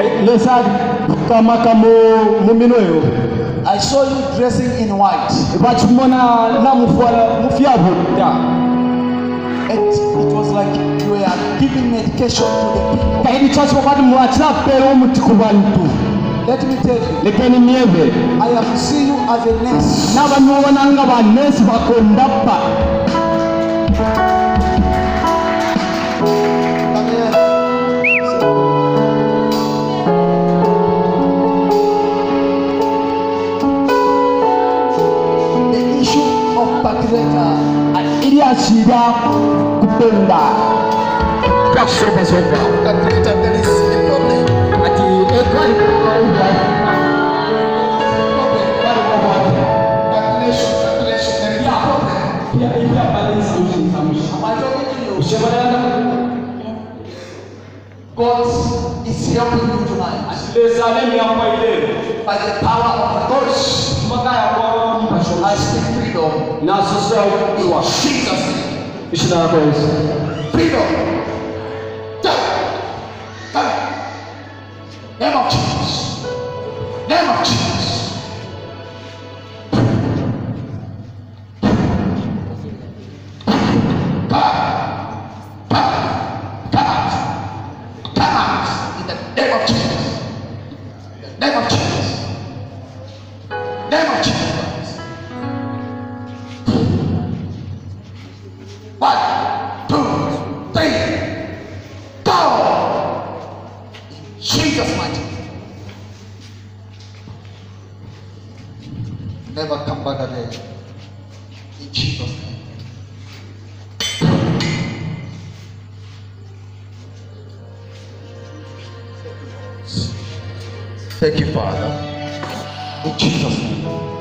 I saw you dressing in white. And it was like you were giving medication to the people. Let me tell you, I have seen you as a nurse. The issue of Bakreta, there is a problem. God is helping you tonight by the power of the Ghost. I speak freedom. Jesus' name. Freedom. Name of Jesus. Name of Jesus. Never come back again. In Jesus' name. Thank you, Father. In Jesus' name.